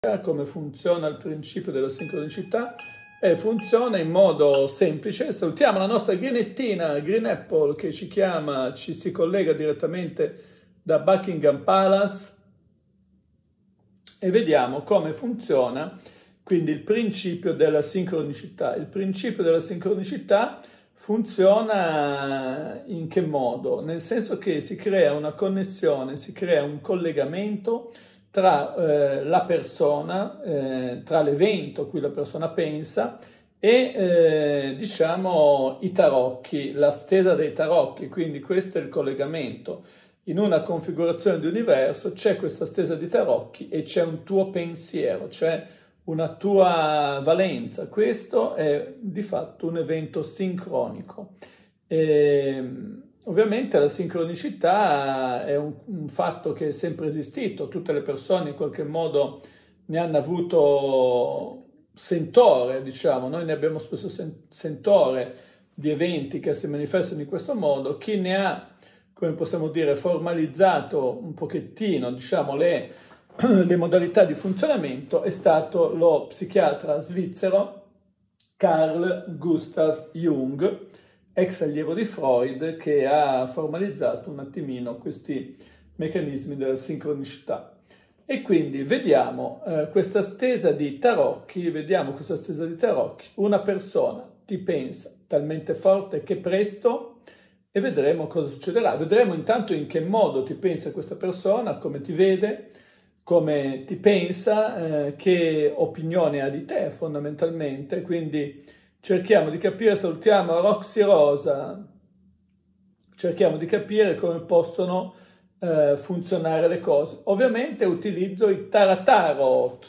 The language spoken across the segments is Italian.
come funziona il principio della sincronicità e funziona in modo semplice. Salutiamo la nostra Greenettina, Green Apple, che ci si collega direttamente da Buckingham Palace e vediamo come funziona quindi il principio della sincronicità. Il principio della sincronicità funziona in che modo? Nel senso che si crea una connessione, si crea un collegamento tra la persona, tra l'evento a cui la persona pensa e diciamo i tarocchi, la stesa dei tarocchi, quindi questo è il collegamento. In una configurazione di universo c'è questa stesa di tarocchi e c'è un tuo pensiero, c'è una tua valenza. Questo è di fatto un evento sincronico. Ovviamente la sincronicità è un fatto che è sempre esistito, tutte le persone in qualche modo ne hanno avuto sentore, diciamo, noi ne abbiamo spesso sentore di eventi che si manifestano in questo modo. Chi ne ha, come possiamo dire, formalizzato un pochettino, diciamo, le modalità di funzionamento è stato lo psichiatra svizzero Carl Gustav Jung, ex allievo di Freud, che ha formalizzato un attimino questi meccanismi della sincronicità. E quindi vediamo questa stesa di tarocchi, una persona ti pensa talmente forte che presto, e vedremo cosa succederà. Vedremo intanto in che modo ti pensa questa persona, come ti vede, come ti pensa, che opinione ha di te fondamentalmente, quindi cerchiamo di capire, salutiamo Roxy Rosa, cerchiamo di capire come possono funzionare le cose. Ovviamente utilizzo i Taratarot,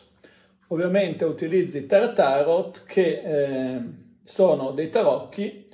che sono dei tarocchi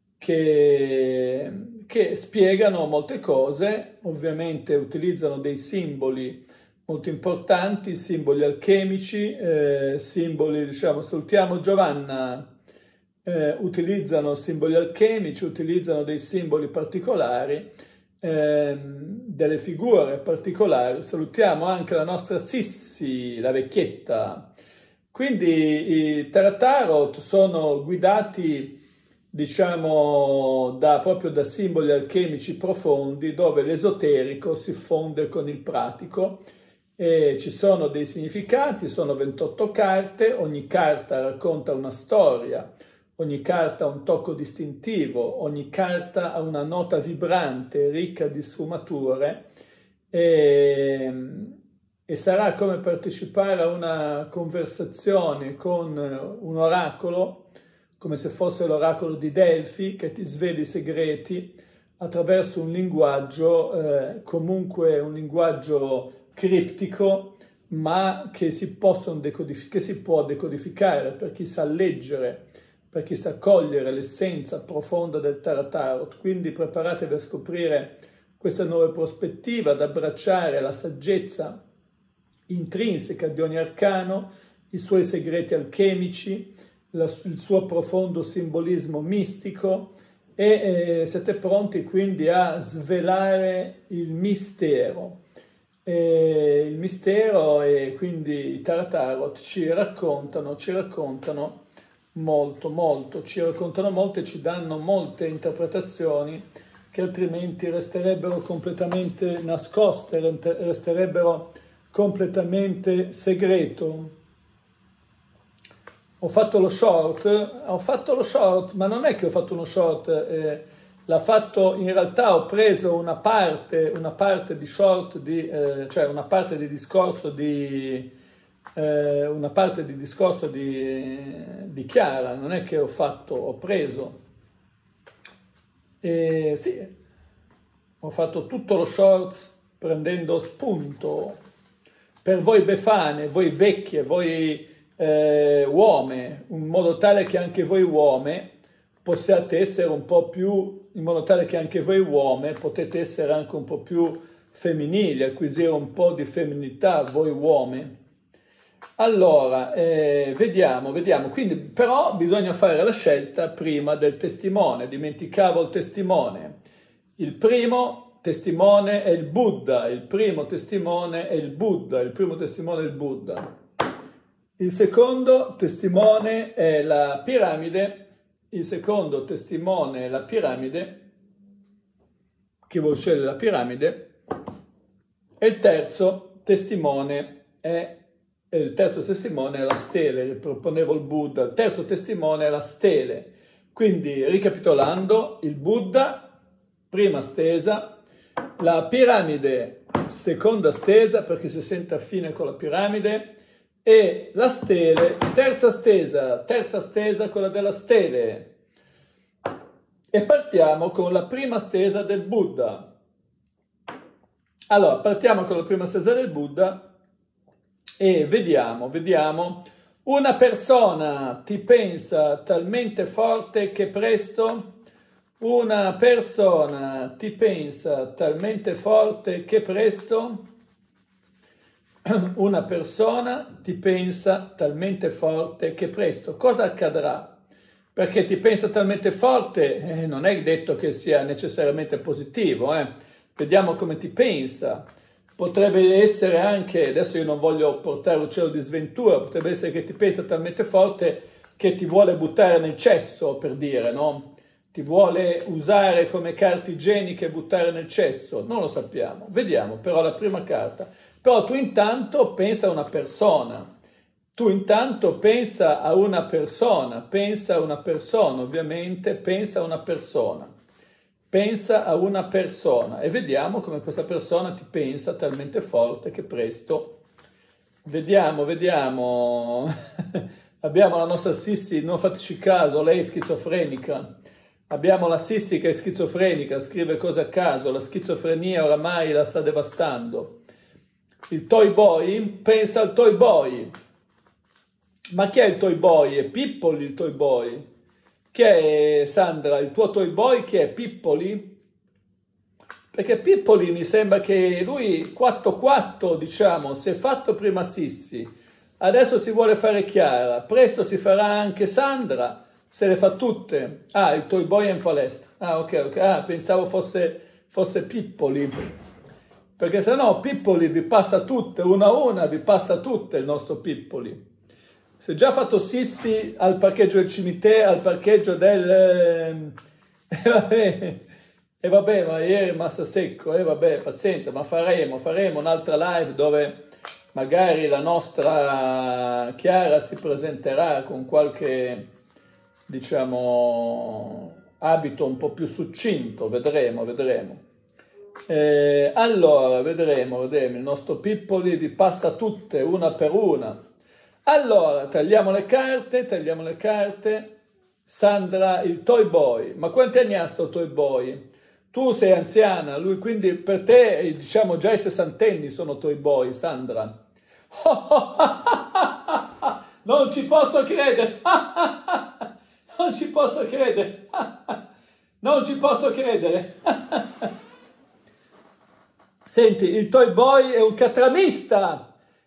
che spiegano molte cose, ovviamente utilizzano dei simboli molto importanti, simboli alchemici, simboli, diciamo, salutiamo Giovanna, utilizzano simboli alchemici, utilizzano dei simboli particolari, delle figure particolari. Salutiamo anche la nostra Sissi, la vecchietta. Quindi i Taratarot sono guidati, diciamo, proprio da simboli alchemici profondi, dove l'esoterico si fonde con il pratico. E ci sono dei significati, sono 28 carte, ogni carta racconta una storia, ogni carta ha un tocco distintivo, ogni carta ha una nota vibrante, ricca di sfumature e sarà come partecipare a una conversazione con un oracolo, come se fosse l'oracolo di Delfi, che ti svela i segreti attraverso un linguaggio, comunque un linguaggio criptico, ma che si può decodificare per chi sa leggere, per chi sa cogliere l'essenza profonda del Taratarot. Quindi preparatevi a scoprire questa nuova prospettiva, ad abbracciare la saggezza intrinseca di ogni arcano, i suoi segreti alchemici, il suo profondo simbolismo mistico, e siete pronti quindi a svelare il mistero. Il mistero, e quindi i Taratarot ci raccontano molto e ci danno molte interpretazioni che altrimenti resterebbero completamente nascoste, resterebbero completamente segreto. Ho fatto lo short, ma non è che ho fatto uno short, l'ha fatto, in realtà ho preso una parte di short, cioè una parte di discorso di Chiara, non è che ho preso. Sì, ho fatto tutto lo shorts prendendo spunto. Per voi befane, voi vecchie, voi uome, in modo tale che anche voi uome possiate essere un po' più, in modo tale che anche voi uome potete essere anche un po' più femminili, acquisire un po' di femminilità, voi uome. Allora, vediamo, quindi però bisogna fare la scelta prima del testimone, dimenticavo il testimone. Il primo testimone è il Buddha, il primo testimone è il Buddha. Il secondo testimone è la piramide. Il secondo testimone è la piramide. Chi vuol scegliere la piramide? E il terzo testimone è la stele. Riproponevo il Buddha. Il terzo testimone è la stele. Quindi, ricapitolando, il Buddha, prima stesa, la piramide, seconda stesa, per chi si sente affine con la piramide, e la stele, terza stesa, quella della stele. E partiamo con la prima stesa del Buddha. Allora, partiamo con la prima stesa del Buddha e vediamo. Una persona ti pensa talmente forte che presto. Una persona ti pensa talmente forte che presto. Una persona ti pensa talmente forte che presto. Cosa accadrà? Perché ti pensa talmente forte, non è detto che sia necessariamente positivo. Vediamo come ti pensa. Potrebbe essere anche, adesso io non voglio portare uccello di sventura, potrebbe essere che ti pensa talmente forte che ti vuole buttare nel cesso, per dire, no? Ti vuole usare come carta igienica e buttare nel cesso. Non lo sappiamo. Vediamo però la prima carta. Però tu intanto pensa a una persona. Ovviamente, pensa a una persona. Pensa a una persona e vediamo come questa persona ti pensa talmente forte che presto. Vediamo. Abbiamo la nostra Sissi, non fateci caso, lei è schizofrenica. Abbiamo la Sissi che è schizofrenica, scrive cose a caso, la schizofrenia oramai la sta devastando. Il Toy Boy pensa al Toy Boy. Ma chi è il Toy Boy? È Pippoli il Toy Boy? Chi è, Sandra, il tuo Toy Boy? Chi è Pippoli? Perché Pippoli mi sembra che lui 4-4, diciamo, si è fatto prima Sissi, adesso si vuole fare Chiara, presto si farà anche Sandra, se le fa tutte. Ah, il Toy Boy è in palestra. Ah, ok. Ah, pensavo fosse Pippoli. Perché se no Pippoli vi passa tutte, una a una vi passa tutte il nostro Pippoli. Si è già fatto Sissi al parcheggio del cimitero, al parcheggio del... E vabbè, ma ieri è rimasto secco, e vabbè, pazienza, ma faremo un'altra live dove magari la nostra Chiara si presenterà con qualche, diciamo, abito un po' più succinto, vedremo. Allora, vedremo, il nostro Pippoli vi passa tutte, una per una. Allora, tagliamo le carte. Sandra, il Toy Boy. Ma quanti anni ha sto Toy Boy? Tu sei anziana, lui quindi per te, diciamo, già i sessantenni sono Toy Boy, Sandra. Non ci posso credere. Non ci posso credere. Senti, il Toy Boy è un catramista.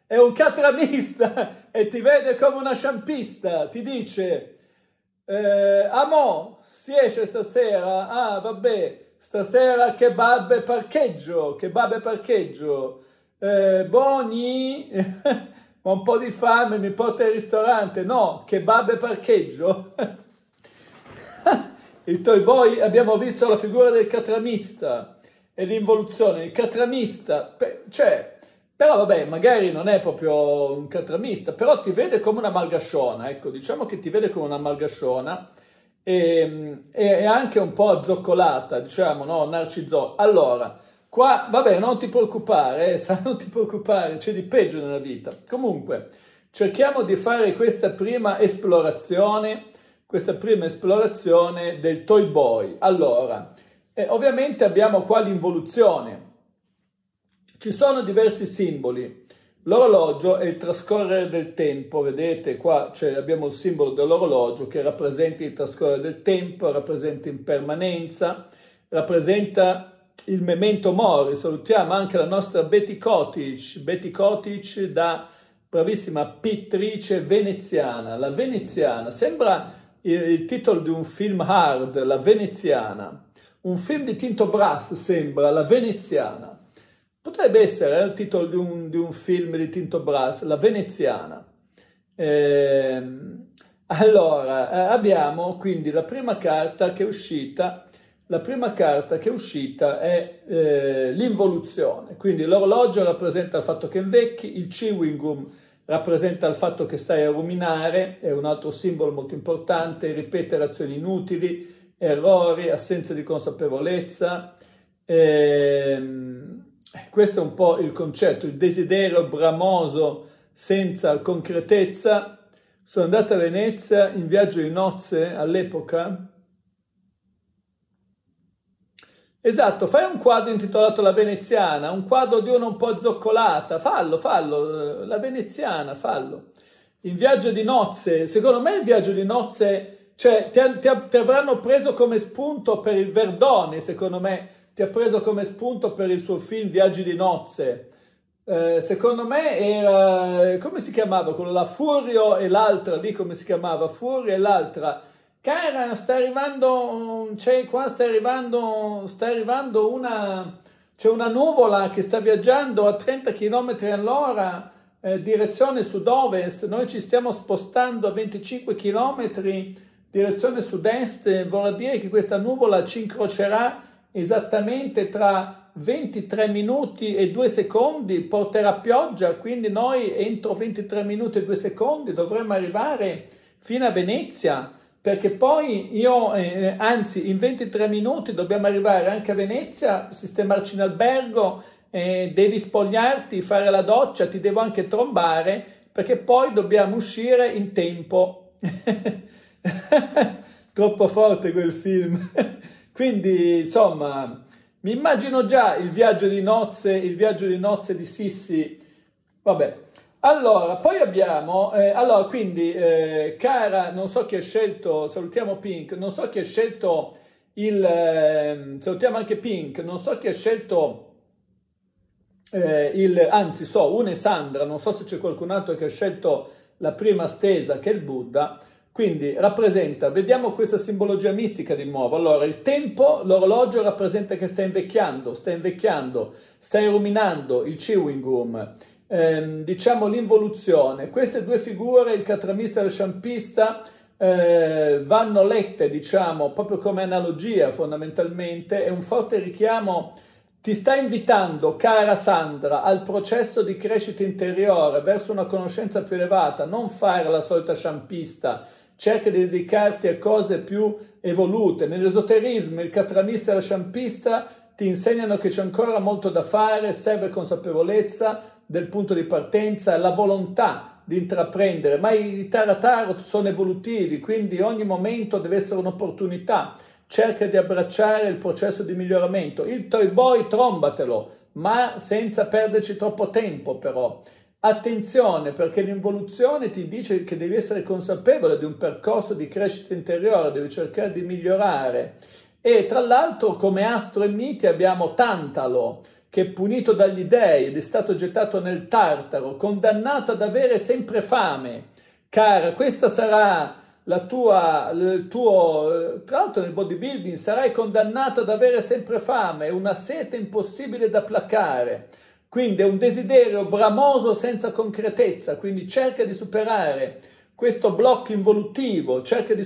E ti vede come una sciampista, ti dice, amo, si esce stasera? Ah, vabbè, stasera kebab e parcheggio, Boni, ho un po' di fame, mi porta al ristorante? No, kebab e parcheggio. Il Toy Boy, abbiamo visto la figura del catramista e l'involuzione, il catramista, però vabbè, magari non è proprio un catramista, però ti vede come una malgasciona, ecco, diciamo che ti vede come una malgasciona e anche un po' azzoccolata, diciamo, no, narciso. Allora, qua, vabbè, non ti preoccupare, c'è di peggio nella vita. Comunque, cerchiamo di fare questa prima esplorazione del Toy Boy. Allora, ovviamente abbiamo qua l'involuzione. Ci sono diversi simboli. L'orologio è il trascorrere del tempo, vedete qua abbiamo il simbolo dell'orologio che rappresenta il trascorrere del tempo, rappresenta impermanenza, rappresenta il memento mori. Salutiamo anche la nostra Betty Kotić da bravissima pittrice veneziana. La veneziana, sembra il titolo di un film hard, La veneziana. Un film di Tinto Brass sembra, La veneziana. Potrebbe essere il titolo di un film di Tinto Brass, La veneziana. Allora, abbiamo quindi la prima carta che è uscita. La prima carta che è uscita è l'involuzione, quindi l'orologio rappresenta il fatto che invecchi, il chewing gum rappresenta il fatto che stai a ruminare, è un altro simbolo molto importante, ripetere azioni inutili, errori, assenza di consapevolezza. Questo è un po' il concetto, il desiderio bramoso senza concretezza. Sono andato a Venezia in viaggio di nozze all'epoca. Esatto, fai un quadro intitolato La Veneziana, un quadro di una un po' zoccolata, fallo, La Veneziana, fallo. In viaggio di nozze, secondo me il viaggio di nozze, cioè ti avranno preso come spunto per il Verdone, secondo me, ti ha preso come spunto per il suo film Viaggi di nozze. Secondo me era, come si chiamava quello là? Furio e l'altra, lì come si chiamava? Furio e l'altra. Cara, sta arrivando c'è una nuvola che sta viaggiando a 30 km all'ora, direzione sud-ovest, noi ci stiamo spostando a 25 km, direzione sud-est, vorrà dire che questa nuvola ci incrocerà esattamente tra 23 minuti e 2 secondi, porterà pioggia, quindi noi entro 23 minuti e 2 secondi dovremmo arrivare fino a Venezia, perché poi anzi in 23 minuti dobbiamo arrivare anche a Venezia, sistemarci in albergo, devi spogliarti, fare la doccia, ti devo anche trombare, perché poi dobbiamo uscire in tempo. Troppo forte quel film. Quindi, insomma, mi immagino già il viaggio di nozze di Sissi. Vabbè. Allora, poi abbiamo, quindi, cara, non so chi ha scelto, salutiamo Pink, non so chi ha scelto salutiamo anche Pink, non so chi ha scelto una è Sandra, non so se c'è qualcun altro che ha scelto la prima stesa, che è il Buddha, quindi rappresenta, vediamo questa simbologia mistica di nuovo. Allora, il tempo, l'orologio rappresenta che stai invecchiando, stai ruminando, il chewing gum. Diciamo l'involuzione. Queste due figure, il catramista e il sciampista, vanno lette, diciamo, proprio come analogia fondamentalmente, è un forte richiamo, ti sta invitando, cara Sandra, al processo di crescita interiore verso una conoscenza più elevata, non fare la solita sciampista, cerca di dedicarti a cose più evolute. Nell'esoterismo il catramista e il sciampista ti insegnano che c'è ancora molto da fare, serve consapevolezza del punto di partenza, la volontà di intraprendere, ma i Tarot sono evolutivi, quindi ogni momento deve essere un'opportunità, cerca di abbracciare il processo di miglioramento. Il toy boy trombatelo, ma senza perderci troppo tempo però. Attenzione, perché l'involuzione ti dice che devi essere consapevole di un percorso di crescita interiore, devi cercare di migliorare. E tra l'altro come astro e miti abbiamo Tantalo, che è punito dagli dei ed è stato gettato nel Tartaro, condannato ad avere sempre fame. Cara, questa sarà tra l'altro nel bodybuilding sarai condannato ad avere sempre fame, una sete impossibile da placare. Quindi è un desiderio bramoso senza concretezza, quindi cerca di superare questo blocco involutivo,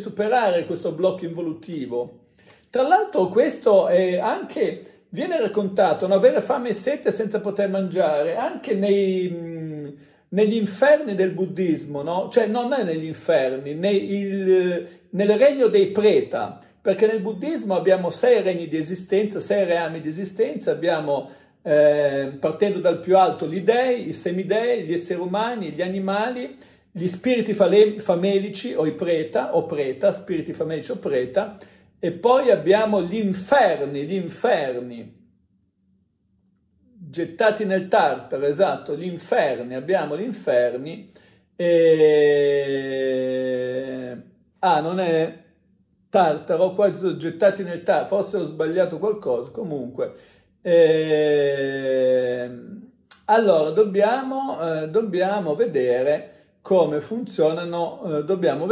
Tra l'altro questo è anche... Viene raccontato non avere fame e sete senza poter mangiare anche negli inferni del buddismo, no? Cioè non è negli inferni, nel regno dei preta, perché nel buddismo abbiamo 6 regni di esistenza, 6 reami di esistenza, abbiamo partendo dal più alto gli dei, i semidei, gli esseri umani, gli animali, gli spiriti famelici o i preta o preta, spiriti famelici o preta. E poi abbiamo gli inferni, gettati nel Tartaro, esatto, abbiamo gli inferni, non è Tartaro, qua sono gettati nel Tartaro, forse ho sbagliato qualcosa, comunque. Allora, dobbiamo vedere come funzionano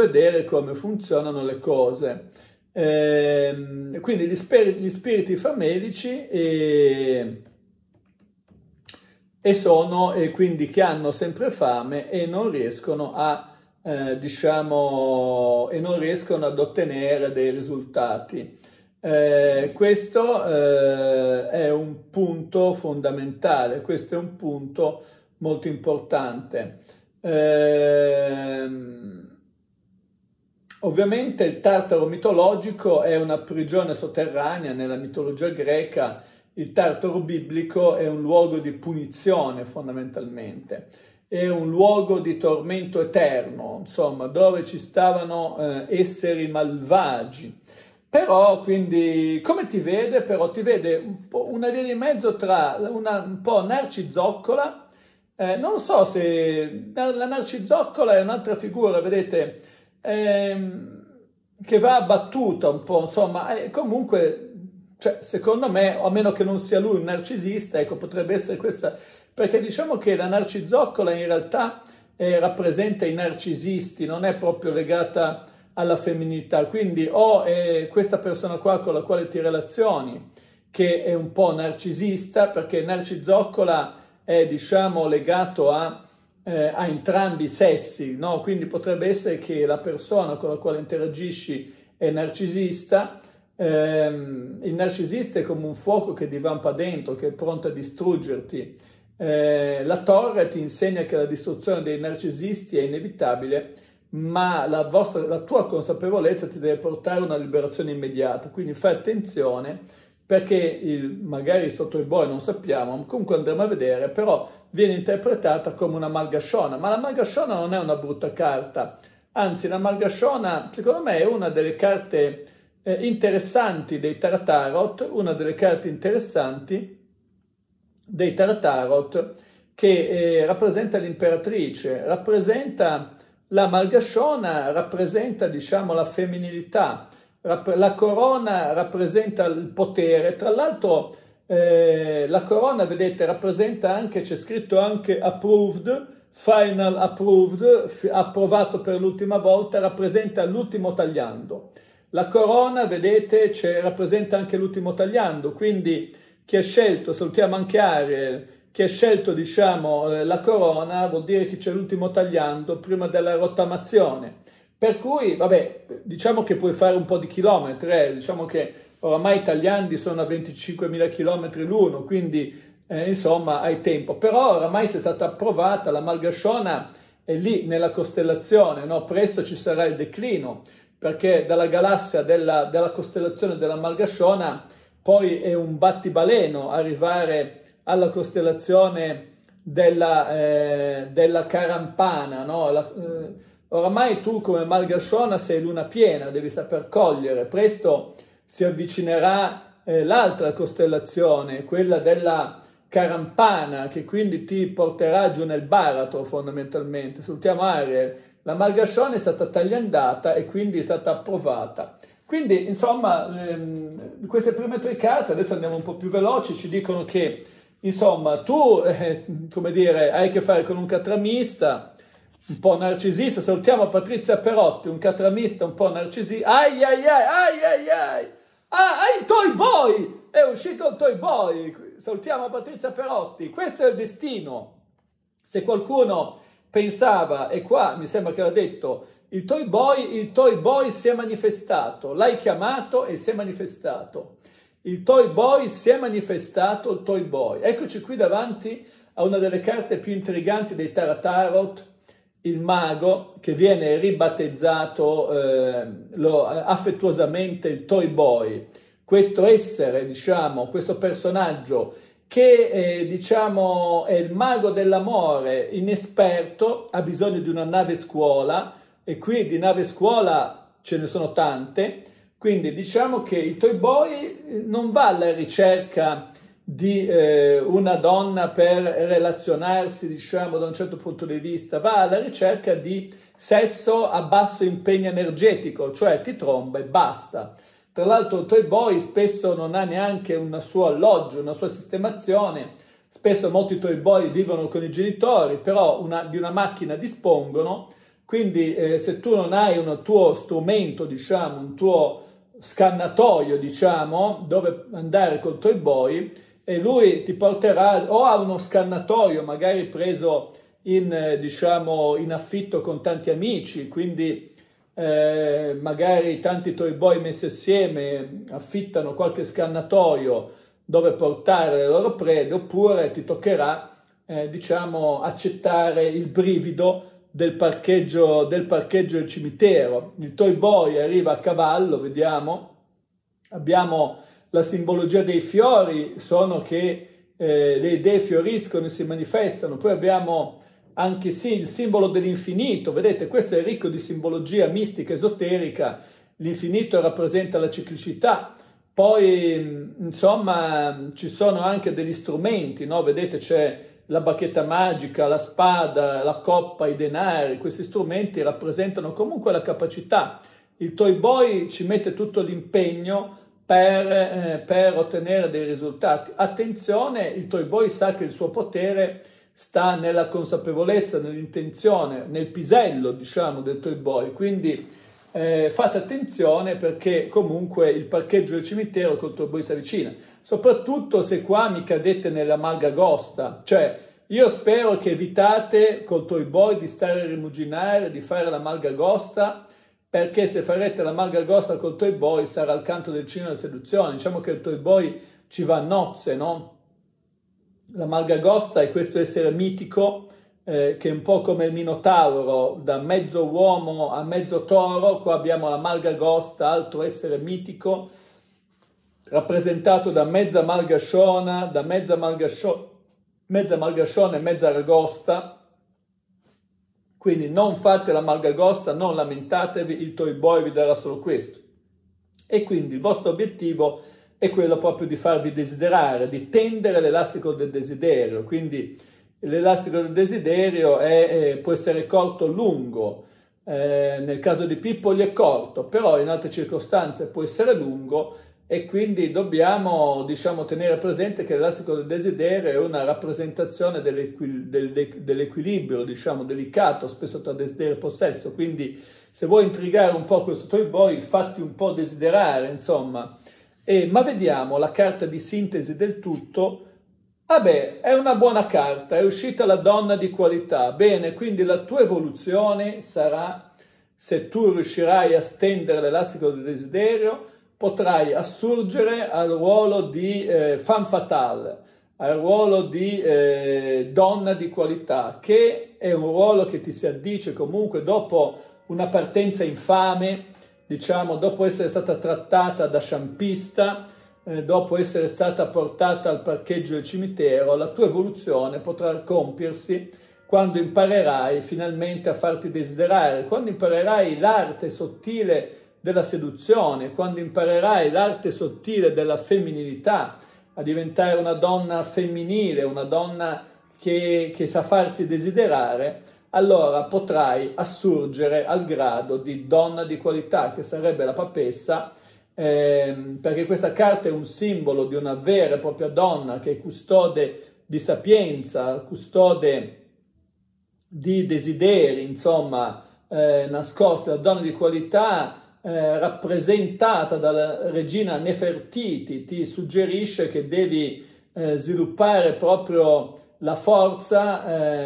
le cose. Quindi gli spiriti famelici e quindi che hanno sempre fame e non riescono a diciamo, e non riescono ad ottenere dei risultati. Questo è un punto fondamentale, questo è un punto molto importante. Ovviamente il Tartaro mitologico è una prigione sotterranea nella mitologia greca. Il Tartaro biblico è un luogo di punizione fondamentalmente, è un luogo di tormento eterno, insomma, dove ci stavano esseri malvagi. Però, quindi, come ti vede? Però ti vede una via di mezzo tra un po' narcizoccola, non lo so se la narcizoccola è un'altra figura, vedete, che va abbattuta un po', insomma, comunque, cioè, secondo me, a meno che non sia lui un narcisista, ecco, potrebbe essere questa, perché diciamo che la narcizoccola in realtà rappresenta i narcisisti, non è proprio legata alla femminilità, quindi o è questa persona qua con la quale ti relazioni che è un po' narcisista, perché narcizoccola è, diciamo, legato a entrambi i sessi, no? Quindi potrebbe essere che la persona con la quale interagisci è narcisista. Il narcisista è come un fuoco che divampa dentro, che è pronto a distruggerti. La torre ti insegna che la distruzione dei narcisisti è inevitabile, ma la tua consapevolezza ti deve portare a una liberazione immediata, quindi fai attenzione, perché magari sto Toy Boy non sappiamo, comunque andremo a vedere, però viene interpretata come una Malgasciona, ma la Malgasciona non è una brutta carta, anzi la Malgasciona secondo me è una delle carte interessanti dei Tarot, una delle carte interessanti dei Tarot che rappresenta l'imperatrice, rappresenta la Malgasciona, rappresenta, diciamo, la femminilità, la corona rappresenta il potere. Tra l'altro la corona, vedete, rappresenta anche, c'è scritto anche approved, final approved, approvato per l'ultima volta, rappresenta l'ultimo tagliando. La corona, vedete, rappresenta anche l'ultimo tagliando, quindi chi ha scelto, salutiamo anche Ariel, chi ha scelto, diciamo, la corona, vuol dire che c'è l'ultimo tagliando prima della rottamazione. Per cui, vabbè, diciamo che puoi fare un po' di chilometri, diciamo che oramai i tagliandi sono a 25.000 chilometri l'uno, quindi insomma hai tempo. Però oramai se è stata approvata, la Malgasciona è lì nella costellazione, no? Presto ci sarà il declino, perché dalla galassia della costellazione della Malgasciona poi è un battibaleno arrivare alla costellazione della Carampana, no? Oramai tu come Malgasciona sei luna piena, devi saper cogliere, presto si avvicinerà l'altra costellazione, quella della Carampana, che quindi ti porterà giù nel baratro fondamentalmente. Salutiamo Ariel, la Malgasciona è stata tagliandata e quindi è stata approvata. Quindi insomma queste prime tre carte, adesso andiamo un po' più veloci, ci dicono che insomma tu come dire, hai a che fare con un catramista un po' narcisista. Salutiamo Patrizia Perotti, un catramista un po' narcisista. Ai ai ai ai ai ai. Il Toy Boy! È uscito il Toy Boy! Salutiamo Patrizia Perotti. Questo è il destino. Se qualcuno pensava, e qua mi sembra che l'ha detto, il Toy Boy si è manifestato. L'hai chiamato e si è manifestato. Il Toy Boy si è manifestato, il Toy Boy. Eccoci qui davanti a una delle carte più intriganti dei Tarot, il mago, che viene ribattezzato affettuosamente il Toy Boy. Questo essere, diciamo, questo personaggio che diciamo è il mago dell'amore, inesperto, ha bisogno di una nave scuola, e qui di nave scuola ce ne sono tante. Quindi diciamo che il Toy Boy non va alla ricerca di una donna per relazionarsi, diciamo, da un certo punto di vista, va alla ricerca di sesso a basso impegno energetico, cioè ti tromba e basta. Tra l'altro il Toy Boy spesso non ha neanche un suo alloggio, una sua sistemazione, spesso molti Toy Boy vivono con i genitori, però di una macchina dispongono, quindi se tu non hai un tuo strumento, diciamo, un tuo scannatoio, diciamo, dove andare col Toy Boy, e lui ti porterà o a uno scannatoio magari preso diciamo, in affitto con tanti amici, quindi magari tanti toy boy messi assieme affittano qualche scannatoio dove portare le loro prede, oppure ti toccherà diciamo, accettare il brivido del parcheggio del cimitero. Il toy boy arriva a cavallo, vediamo, abbiamo la simbologia dei fiori, sono che le idee fioriscono e si manifestano, poi abbiamo anche sì il simbolo dell'infinito, vedete, questo è ricco di simbologia mistica, esoterica, l'infinito rappresenta la ciclicità, poi insomma ci sono anche degli strumenti, no? Vedete c'è la bacchetta magica, la spada, la coppa, i denari, questi strumenti rappresentano comunque la capacità. Il toy boy ci mette tutto l'impegno per ottenere dei risultati. Attenzione, il toy boy sa che il suo potere sta nella consapevolezza, nell'intenzione, nel pisello, diciamo, del toy boy, quindi fate attenzione perché comunque il parcheggio del cimitero col toy boy si avvicina, soprattutto se qua mi cadete nella malgagosta, cioè io spero che evitate col toy boy di stare a rimuginare, di fare la malgagosta, perché se farete la malgagosta col toy boy sarà il canto del cigno della seduzione, diciamo che il toy boy ci va a nozze, no? La malgagosta è questo essere mitico che è un po' come il Minotauro, da mezzo uomo a mezzo toro. Qua abbiamo la malgagosta, altro essere mitico, rappresentato da mezza malgasciona, mezza malgasciona e mezza ragosta. Quindi non fate la malgagosta, non lamentatevi, il toy boy vi darà solo questo. E quindi il vostro obiettivo è quello proprio di farvi desiderare, di tendere l'elastico del desiderio. Quindi l'elastico del desiderio può essere corto o lungo, nel caso di Pippoli è corto, però in altre circostanze può essere lungo, e quindi dobbiamo, diciamo, tenere presente che l'elastico del desiderio è una rappresentazione dell'equilibrio, diciamo, delicato, spesso tra desiderio e possesso. Quindi se vuoi intrigare un po' questo toy boy, fatti un po' desiderare, insomma. Ma vediamo la carta di sintesi del tutto. Vabbè, è una buona carta, è uscita la donna di qualità. Bene, quindi la tua evoluzione sarà, se tu riuscirai a stendere l'elastico del desiderio, potrai assurgere al ruolo di femme fatale, al ruolo di donna di qualità, che è un ruolo che ti si addice comunque dopo una partenza infame, diciamo, dopo essere stata trattata da sciampista, dopo essere stata portata al parcheggio del cimitero. La tua evoluzione potrà compiersi quando imparerai finalmente a farti desiderare, quando imparerai l'arte sottile della seduzione, quando imparerai l'arte sottile della femminilità, a diventare una donna femminile, una donna che sa farsi desiderare, allora potrai assurgere al grado di donna di qualità, che sarebbe la papessa, perché questa carta è un simbolo di una vera e propria donna che è custode di sapienza, custode di desideri, insomma, nascosti. La donna di qualità rappresentata dalla regina Nefertiti ti suggerisce che devi sviluppare proprio la forza,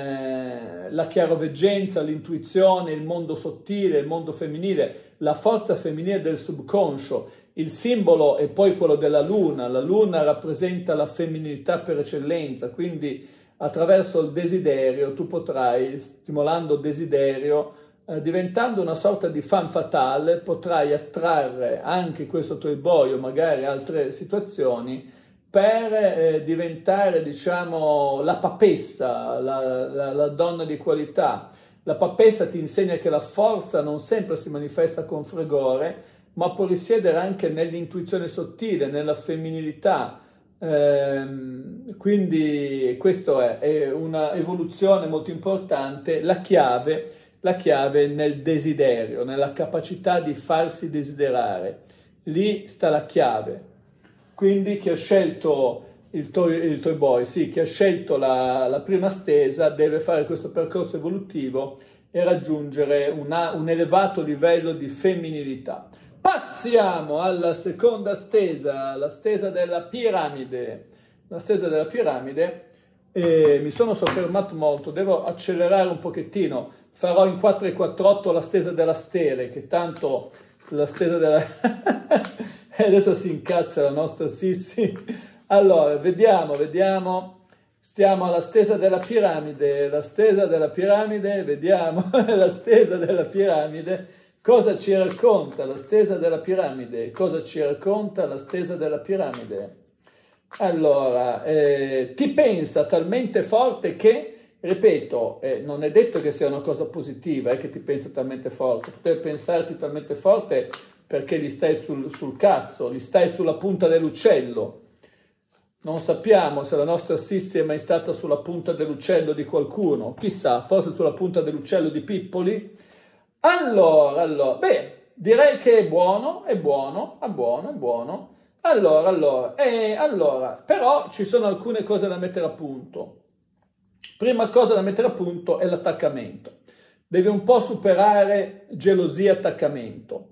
la chiaroveggenza, l'intuizione, il mondo sottile, il mondo femminile, la forza femminile del subconscio. Il simbolo è poi quello della luna. La luna rappresenta la femminilità per eccellenza, quindi attraverso il desiderio tu potrai, stimolando il desiderio, diventando una sorta di femme fatale, potrai attrarre anche questo toy boy o magari altre situazioni per diventare, diciamo, la papessa, la donna di qualità. La papessa ti insegna che la forza non sempre si manifesta con fragore, ma può risiedere anche nell'intuizione sottile, nella femminilità. Quindi questa è una evoluzione molto importante. La chiave nel desiderio, nella capacità di farsi desiderare. Lì sta la chiave. Quindi chi ha scelto il toy boy, sì, chi ha scelto la prima stesa deve fare questo percorso evolutivo e raggiungere un elevato livello di femminilità. Passiamo alla seconda stesa, la stesa della piramide. La stesa della piramide e mi sono soffermato molto, devo accelerare un pochettino, farò in 4:48 la stesa della stele, che tanto la stesa della... adesso si incazza la nostra Sissi. Allora, vediamo, stiamo alla stesa della piramide, vediamo, la stesa della piramide, cosa ci racconta la stesa della piramide? Cosa ci racconta la stesa della piramide? Allora, ti pensa talmente forte che, ripeto, non è detto che sia una cosa positiva, che ti pensa talmente forte, potevi pensarti talmente forte perché gli stai sul cazzo, gli stai sulla punta dell'uccello. Non sappiamo se la nostra Sissi è mai stata sulla punta dell'uccello di qualcuno, chissà, forse sulla punta dell'uccello di Pippoli. Allora, beh, direi che è buono. Allora, però ci sono alcune cose da mettere a punto. Prima cosa da mettere a punto è l'attaccamento. Devi un po' superare gelosia e attaccamento.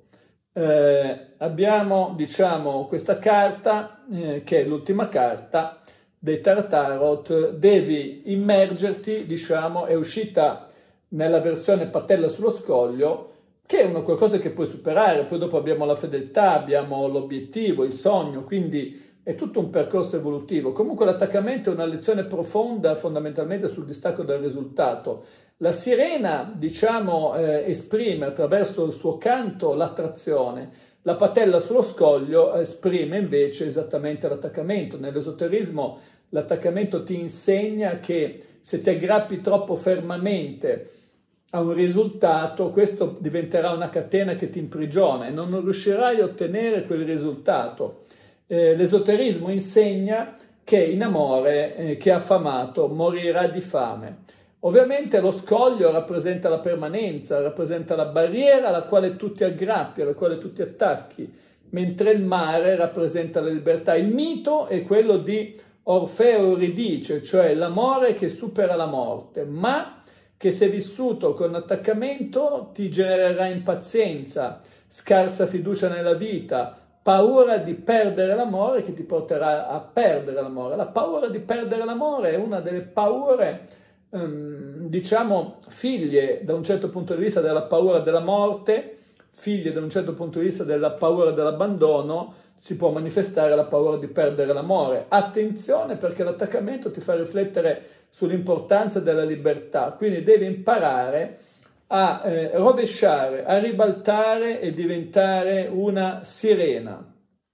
Abbiamo, diciamo, questa carta, che è l'ultima carta dei Tarot. Devi immergerti, diciamo, è uscita nella versione patella sullo scoglio, che è qualcosa che puoi superare. Poi dopo abbiamo la fedeltà, abbiamo l'obiettivo, il sogno, quindi è tutto un percorso evolutivo. Comunque l'attaccamento è una lezione profonda fondamentalmente sul distacco dal risultato. La sirena, diciamo, esprime attraverso il suo canto l'attrazione. La patella sullo scoglio esprime invece esattamente l'attaccamento. Nell'esoterismo l'attaccamento ti insegna che se ti aggrappi troppo fermamente a un risultato, questo diventerà una catena che ti imprigiona e non riuscirai a ottenere quel risultato. L'esoterismo insegna che in amore chi è affamato morirà di fame. Ovviamente lo scoglio rappresenta la permanenza, rappresenta la barriera alla quale tu ti aggrappi, alla quale tu ti attacchi, mentre il mare rappresenta la libertà. Il mito è quello di Orfeo e Euridice, cioè l'amore che supera la morte, ma che se vissuto con attaccamento ti genererà impazienza, scarsa fiducia nella vita, paura di perdere l'amore che ti porterà a perdere l'amore. La paura di perdere l'amore è una delle paure, diciamo, figlie da un certo punto di vista della paura della morte, figlie da un certo punto di vista della paura dell'abbandono. Si può manifestare la paura di perdere l'amore. Attenzione, perché l'attaccamento ti fa riflettere sull'importanza della libertà, quindi devi imparare a rovesciare, a ribaltare e diventare una sirena.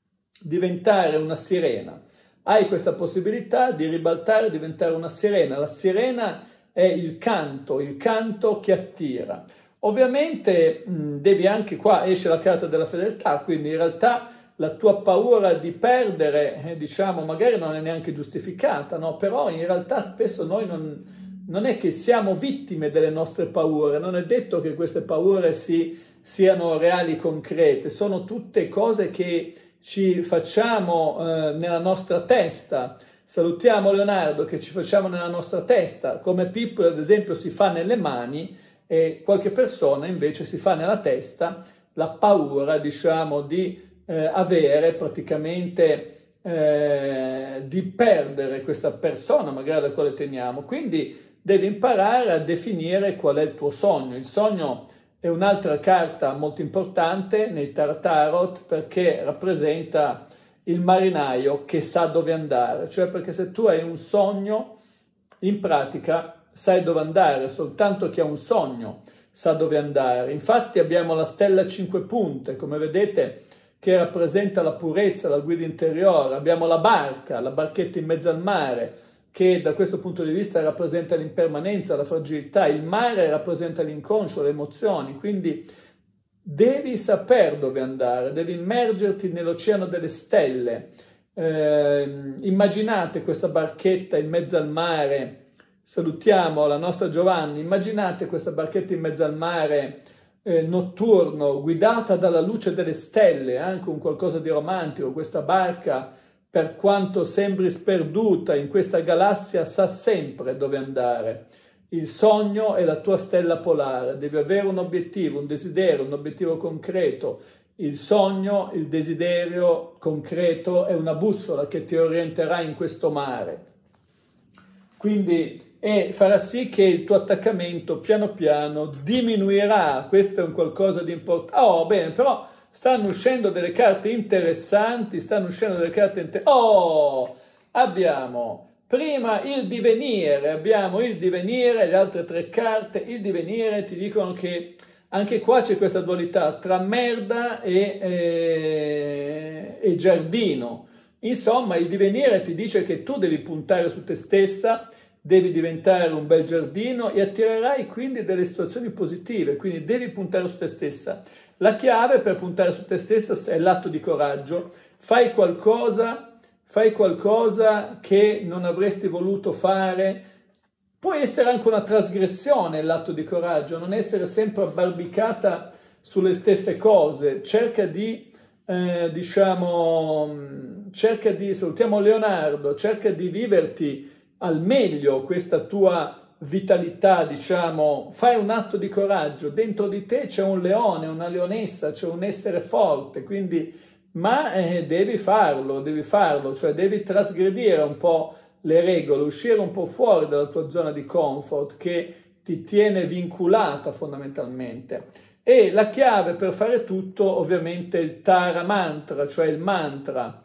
Hai questa possibilità di ribaltare e diventare una sirena. La sirena è il canto che attira. Ovviamente devi anche, qua esce la carta della fedeltà, quindi in realtà la tua paura di perdere, diciamo, magari non è neanche giustificata, no? Però in realtà spesso noi non è che siamo vittime delle nostre paure, non è detto che queste paure siano reali, concrete, sono tutte cose che ci facciamo nella nostra testa. Salutiamo Leonardo, che ci facciamo nella nostra testa, come Pippo ad esempio si fa nelle mani, e qualche persona invece si fa nella testa la paura, diciamo, di avere praticamente di perdere questa persona magari alla quale teniamo. Quindi devi imparare a definire qual è il tuo sogno. Il sogno è un'altra carta molto importante nei Tarot, perché rappresenta il marinaio che sa dove andare, cioè perché se tu hai un sogno, in pratica sai dove andare, soltanto chi ha un sogno sa dove andare. Infatti abbiamo la stella a 5 punte, come vedete, che rappresenta la purezza, la guida interiore. Abbiamo la barca, la barchetta in mezzo al mare, che da questo punto di vista rappresenta l'impermanenza, la fragilità. Il mare rappresenta l'inconscio, le emozioni, quindi devi sapere dove andare, devi immergerti nell'oceano delle stelle. Immaginate questa barchetta in mezzo al mare. Salutiamo la nostra Giovanni. Immaginate questa barchetta in mezzo al mare notturno, guidata dalla luce delle stelle, anche un qualcosa di romantico. Questa barca, per quanto sembri sperduta in questa galassia, sa sempre dove andare. Il sogno è la tua stella polare, devi avere un obiettivo, un desiderio, un obiettivo concreto. Il sogno, il desiderio concreto è una bussola che ti orienterà in questo mare. quindi farà sì che il tuo attaccamento piano piano diminuirà. Questo è un qualcosa di importante. Oh, bene, però stanno uscendo delle carte interessanti, abbiamo prima il divenire, le altre 3 carte. Il divenire ti dicono che anche qua c'è questa dualità tra merda e giardino. Insomma, il divenire ti dice che tu devi puntare su te stessa, devi diventare un bel giardino e attirerai quindi delle situazioni positive, quindi devi puntare su te stessa. La chiave per puntare su te stessa è l'atto di coraggio. Fai qualcosa che non avresti voluto fare. Può essere anche una trasgressione l'atto di coraggio, non essere sempre abbarbicata sulle stesse cose. Salutiamo Leonardo, cerca di viverti al meglio questa tua vitalità, fai un atto di coraggio. Dentro di te c'è un leone, una leonessa, c'è un essere forte, quindi devi farlo, cioè devi trasgredire un po' le regole, uscire un po' fuori dalla tua zona di comfort che ti tiene vinculata fondamentalmente. E la chiave per fare tutto ovviamente è il Tara Mantra, cioè il mantra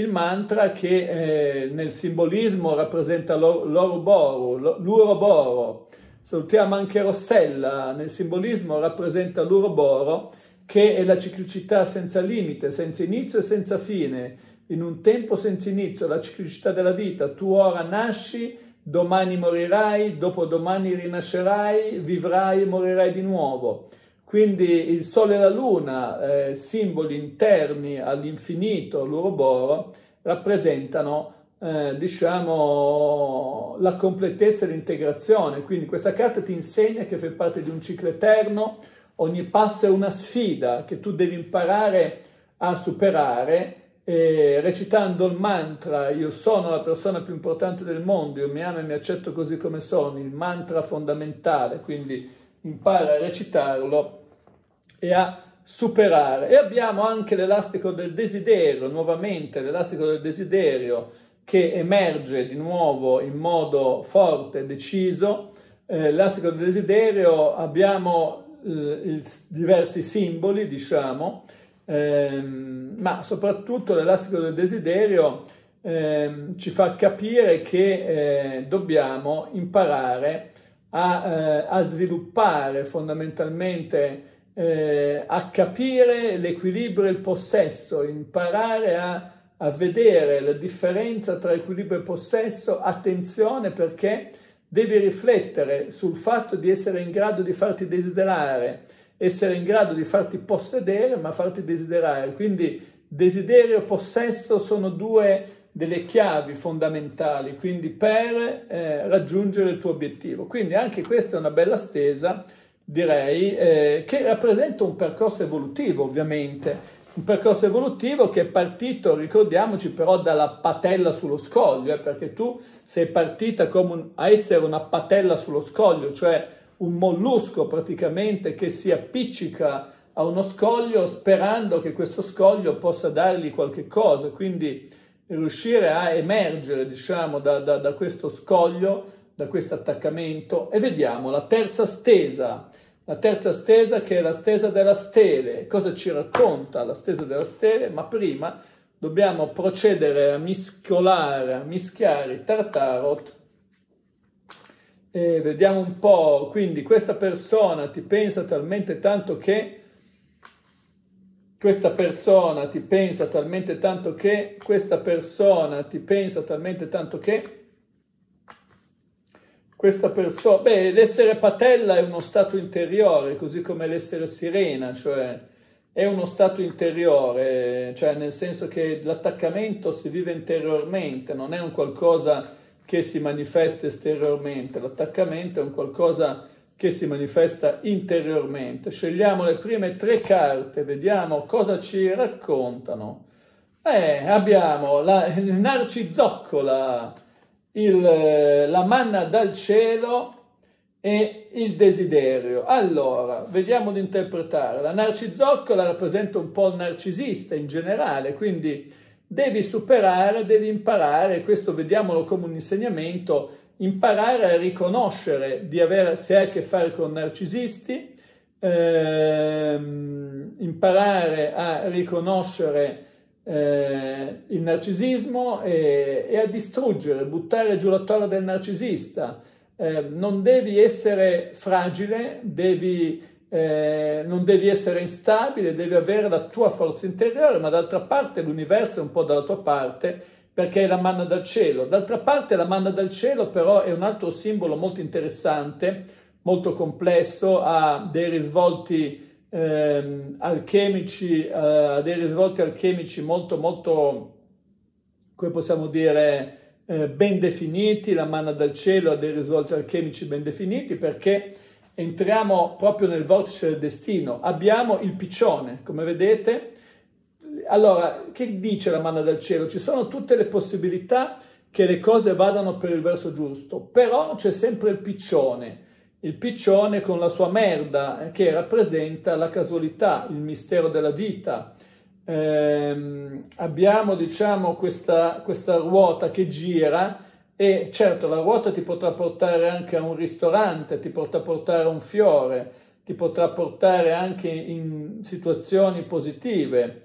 che nel simbolismo rappresenta l'Uroboro. Salutiamo anche Rossella, nel simbolismo rappresenta l'Uroboro, che è la ciclicità senza limite, senza inizio e senza fine, in un tempo senza inizio, la ciclicità della vita. Tu ora nasci, domani morirai, dopodomani rinascerai, vivrai e morirai di nuovo. Quindi il Sole e la Luna, simboli interni all'infinito, l'Uroboro, rappresentano la completezza e l'integrazione. Quindi questa carta ti insegna che fai parte di un ciclo eterno, ogni passo è una sfida che tu devi imparare a superare, recitando il mantra io sono la persona più importante del mondo, io mi amo e mi accetto così come sono, il mantra fondamentale, quindi impara a recitarlo e a superare. E abbiamo anche l'elastico del desiderio, nuovamente l'elastico del desiderio che emerge di nuovo in modo forte e deciso. L'elastico del desiderio abbiamo diversi simboli, ma soprattutto l'elastico del desiderio ci fa capire che dobbiamo imparare a sviluppare fondamentalmente, a capire l'equilibrio e il possesso, imparare a vedere la differenza tra equilibrio e possesso. Attenzione, perché devi riflettere sul fatto di essere in grado di farti desiderare, essere in grado di farti possedere, ma farti desiderare. Quindi desiderio e possesso sono due delle chiavi fondamentali, quindi per raggiungere il tuo obiettivo. Quindi anche questa è una bella stesa, direi, che rappresenta un percorso evolutivo, ovviamente. Un percorso evolutivo che è partito, ricordiamoci, però dalla patella sullo scoglio, perché tu sei partita come a essere una patella sullo scoglio, cioè un mollusco praticamente che si appiccica a uno scoglio sperando che questo scoglio possa dargli qualche cosa, quindi riuscire a emergere, da questo scoglio, da questo attaccamento. E vediamo la terza stesa che è la stesa della stele. Cosa ci racconta la stesa della stele? Ma prima dobbiamo procedere a mischiare i tartarot e vediamo un po'. Quindi questa persona ti pensa talmente tanto che questa persona, l'essere patella è uno stato interiore, così come l'essere sirena, cioè è uno stato interiore, cioè nel senso che l'attaccamento si vive interiormente, non è un qualcosa che si manifesta esteriormente, l'attaccamento è un qualcosa che si manifesta interiormente. Scegliamo le prime 3 carte, vediamo cosa ci raccontano. Abbiamo la narcizoccola, la manna dal cielo e il desiderio. Allora, vediamo di interpretare. La narcizoccola rappresenta un po' il narcisista in generale, quindi devi superare, devi imparare, questo vediamolo come un insegnamento, imparare a riconoscere se hai a che fare con narcisisti, imparare a riconoscere il narcisismo e a distruggere, buttare giù la tolla del narcisista. Non devi essere fragile, non devi essere instabile, devi avere la tua forza interiore, ma d'altra parte l'universo è un po' dalla tua parte, perché è la manna dal cielo. D'altra parte la manna dal cielo però è un altro simbolo molto interessante, molto complesso, ha dei risvolti alchemici, molto, molto, come possiamo dire, ben definiti. La manna dal cielo ha dei risvolti alchemici ben definiti, perché entriamo proprio nel vortice del destino. Abbiamo il piccione, come vedete. Allora, che dice la manna dal cielo? Ci sono tutte le possibilità che le cose vadano per il verso giusto, però c'è sempre il piccione con la sua merda, che rappresenta la casualità, il mistero della vita. Abbiamo, diciamo, questa ruota che gira, e certo la ruota ti potrà portare anche a un ristorante, ti potrà portare a un fiore, ti potrà portare anche in situazioni positive.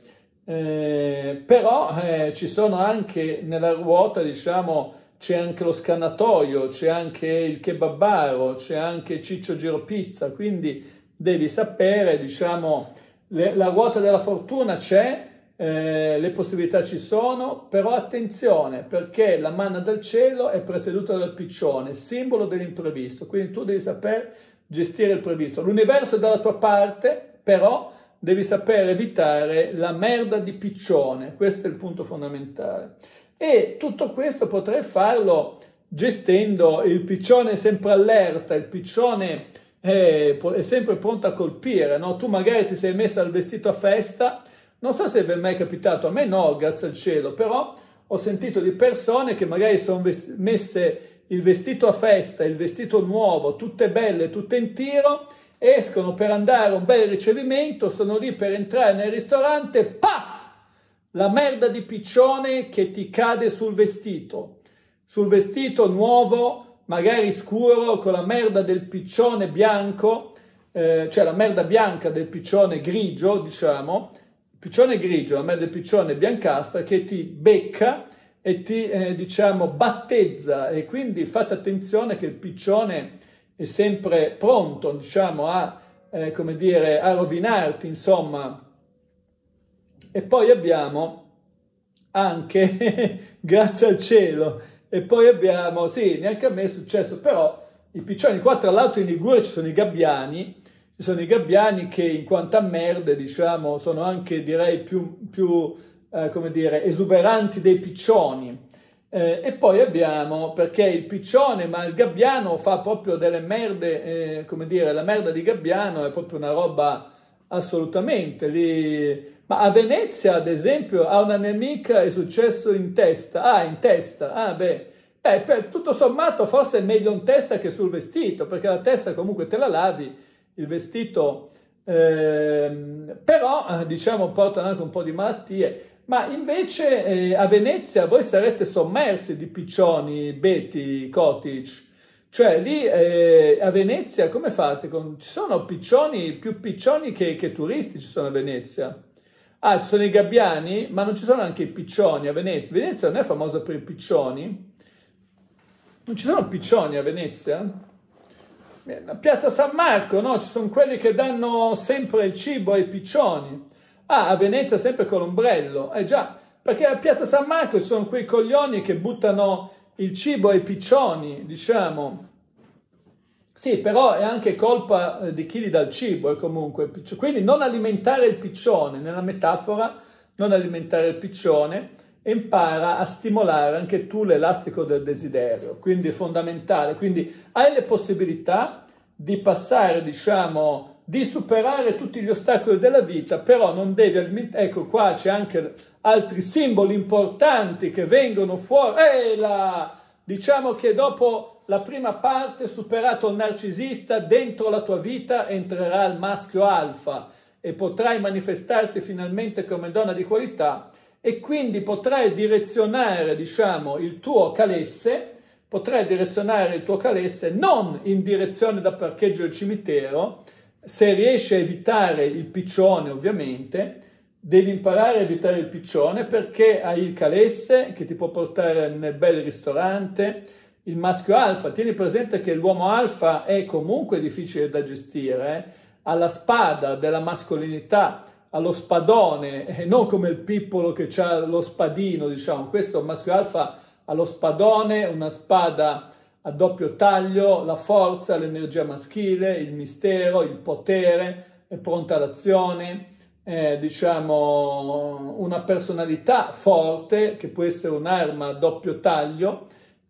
Però ci sono anche nella ruota, diciamo, c'è anche lo scannatoio, c'è anche il kebabaro, c'è anche Ciccio Giropizza, quindi devi sapere, diciamo, la ruota della fortuna c'è, le possibilità ci sono, però attenzione, perché la manna dal cielo è presieduta dal piccione, simbolo dell'imprevisto, quindi tu devi saper gestire il previsto. L'universo è dalla tua parte, però devi sapere evitare la merda di piccione, questo è il punto fondamentale. E tutto questo potrei farlo gestendo il piccione sempre allerta, il piccione è sempre pronto a colpire, no? Tu magari ti sei messa il vestito a festa, non so se vi è mai capitato, a me no, grazie al cielo, però ho sentito di persone che magari sono messe il vestito a festa, il vestito nuovo, tutte belle, tutte in tiro, escono per andare a un bel ricevimento, sono lì per entrare nel ristorante, paf! La merda di piccione che ti cade sul vestito nuovo, magari scuro, con la merda del piccione bianco, cioè la merda bianca del piccione grigio, diciamo, piccione grigio, la merda del piccione biancastra che ti becca e ti, diciamo, battezza, e quindi fate attenzione che il piccione è sempre pronto, diciamo, come dire, a rovinarti, insomma. E poi abbiamo anche, grazie al cielo, e poi abbiamo, sì, neanche a me è successo, però i piccioni, qua tra l'altro in Liguria ci sono i gabbiani che in quanto a merde, diciamo, sono anche, direi, più come dire, esuberanti dei piccioni. E poi abbiamo, perché il piccione, ma il gabbiano fa proprio delle merde, come dire, la merda di gabbiano è proprio una roba assolutamente lì. Ma a Venezia, ad esempio, a una mia amica è successo in testa, tutto sommato forse è meglio in testa che sul vestito, perché la testa comunque te la lavi, il vestito però diciamo portano anche un po' di malattie. Ma invece a Venezia voi sarete sommersi di piccioni, beti, cottage. Cioè lì a Venezia come fate? Ci sono piccioni, più piccioni che turisti ci sono a Venezia. Ah, ci sono i gabbiani, ma non ci sono anche i piccioni a Venezia. Venezia non è famosa per i piccioni? Non ci sono piccioni a Venezia? A Piazza San Marco, no? Ci sono quelli che danno sempre il cibo ai piccioni. Ah, a Venezia sempre con l'ombrello. Già, perché a Piazza San Marco ci sono quei coglioni che buttano il cibo ai piccioni, diciamo. Sì, però è anche colpa di chi gli dà il cibo, comunque. Quindi non alimentare il piccione, nella metafora, non alimentare il piccione, e impara a stimolare anche tu l'elastico del desiderio. Quindi è fondamentale. Quindi hai le possibilità di passare, diciamo, di superare tutti gli ostacoli della vita, però non devi, ecco qua c'è anche altri simboli importanti che vengono fuori. Diciamo che dopo la prima parte, superato il narcisista, dentro la tua vita entrerà il maschio alfa e potrai manifestarti finalmente come donna di qualità, e quindi potrai direzionare, diciamo, il tuo calesse potrai direzionare il tuo calesse non in direzione da parcheggio del cimitero. Se riesci a evitare il piccione, ovviamente, devi imparare a evitare il piccione, perché hai il calesse che ti può portare nel bel ristorante. Il maschio alfa, tieni presente che l'uomo alfa è comunque difficile da gestire, ha la spada della mascolinità, allo spadone, e non come il pippolo che ha lo spadino, diciamo. Questo maschio alfa ha lo spadone, una spada a doppio taglio, la forza, l'energia maschile, il mistero, il potere, è pronta all'azione, diciamo una personalità forte che può essere un'arma a doppio taglio,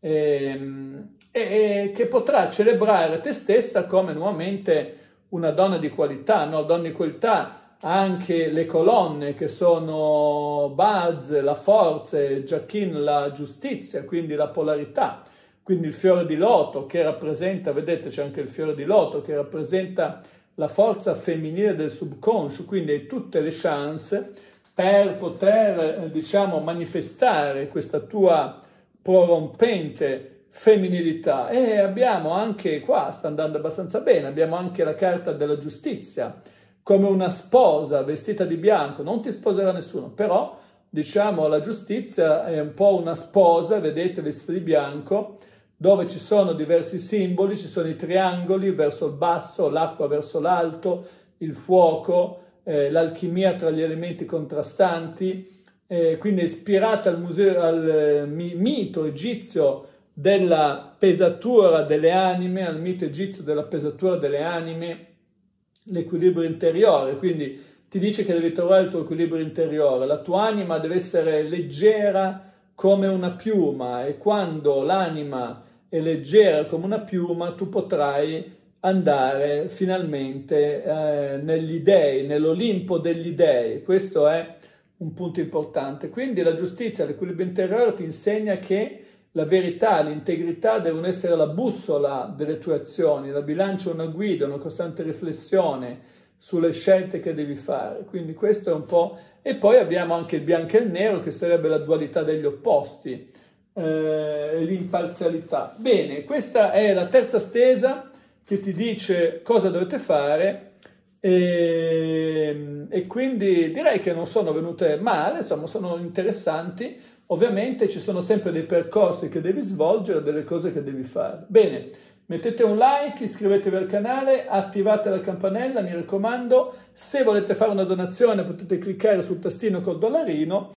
e che potrà celebrare te stessa come nuovamente una donna di qualità, no? Donna di qualità, anche le colonne che sono Buzz, la forza, e Jacqueline, la giustizia, quindi la polarità, quindi il fiore di loto che rappresenta, vedete c'è anche il fiore di loto che rappresenta la forza femminile del subconscio, quindi hai tutte le chance per poter, diciamo, manifestare questa tua prorompente femminilità. E abbiamo anche qua, sta andando abbastanza bene, abbiamo anche la carta della giustizia, come una sposa vestita di bianco. Non ti sposerà nessuno, però diciamo la giustizia è un po' una sposa, vedete, vestita di bianco, dove ci sono diversi simboli, ci sono i triangoli verso il basso, l'acqua verso l'alto, il fuoco, l'alchimia tra gli elementi contrastanti, quindi è ispirata al mito egizio della pesatura delle anime, al mito egizio della pesatura delle anime, l'equilibrio interiore. Quindi ti dice che devi trovare il tuo equilibrio interiore, la tua anima deve essere leggera come una piuma, e quando l'anima è leggera come una piuma tu potrai andare finalmente negli dei, nell'Olimpo degli dei. Questo è un punto importante. Quindi la giustizia, l'equilibrio interiore ti insegna che la verità, l'integrità devono essere la bussola delle tue azioni, la bilancia è una guida, una costante riflessione sulle scelte che devi fare. Quindi questo è un po'. E poi abbiamo anche il bianco e il nero, che sarebbe la dualità degli opposti, l'imparzialità. Bene, questa è la terza stesa che ti dice cosa dovete fare, e quindi direi che non sono venute male, insomma sono interessanti. Ovviamente ci sono sempre dei percorsi che devi svolgere, delle cose che devi fare. Bene, mettete un like, iscrivetevi al canale, attivate la campanella, mi raccomando. Se volete fare una donazione potete cliccare sul tastino col dollarino.